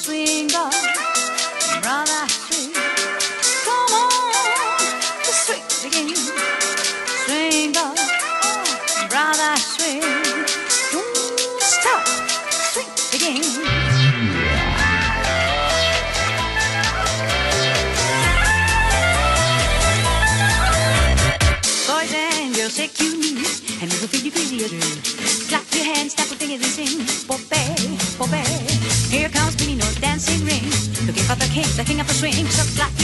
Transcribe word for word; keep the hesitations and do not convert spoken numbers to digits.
swing on, brother, swing. Come on, the swing again. Swing on, brother, swing. Don't stop, swing again. Boys and girls, shake your knees and move a pretty, pretty do. Clap your hands, tap your fingers and sing. Bobby, Bobby. Here comes Billy, no dancing ring. Looking for the king, the king of the swing. So clap